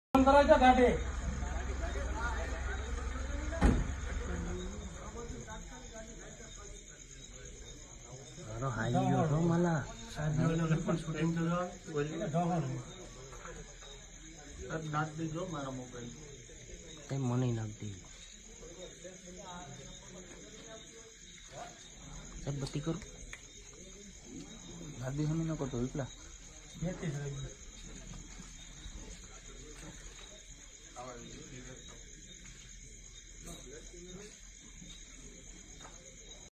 गाडी मला નાખ દેજો મારા મોબાઈલ મને નાખ દેજો સાહેબ બત્તી કરો દાદી હમી ન કરતો એટલા